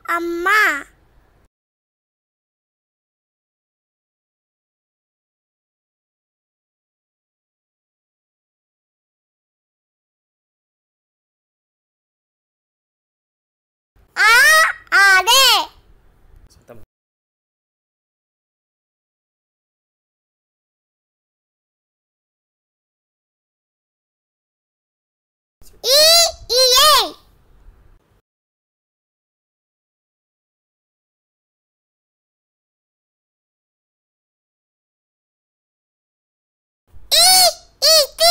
அம்மா. ஆ ஆடே. சத்தம். ஈ ஈயே. ஈ ஈட்டி.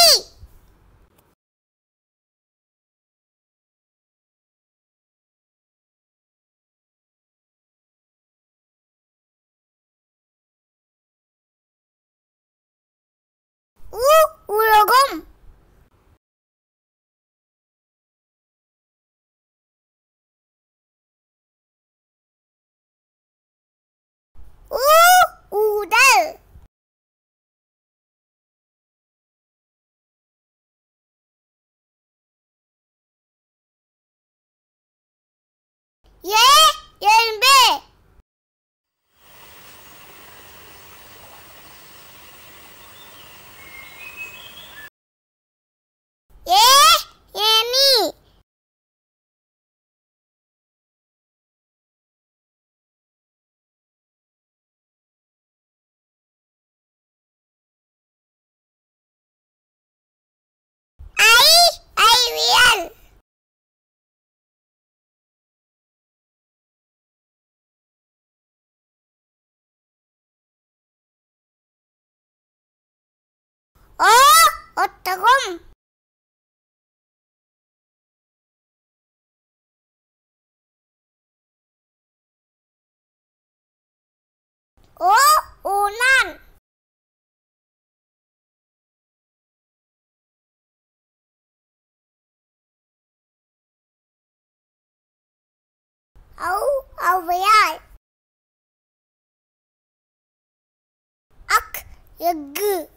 உ உலகம். ஊ ஊதல். ஏ எறும்பு. ஏ ஏணி. ஐ ஐவியல். ஓ ஒட்டகம். ஓ ஊனான். ஔ ஔவையார். அக் எஃகு.